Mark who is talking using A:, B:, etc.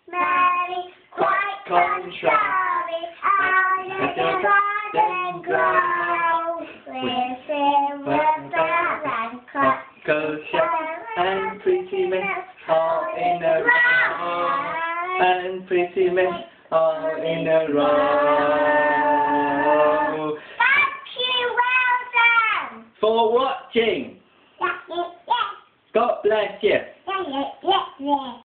A: merry, quite contrary. Out of the garden grow, with silver bells and
B: crackers, and pretty men all in a row, and pretty men all in a row.
A: Thank you, well done.
B: For watching.
A: Yeah.
B: God bless you.
A: Yeah.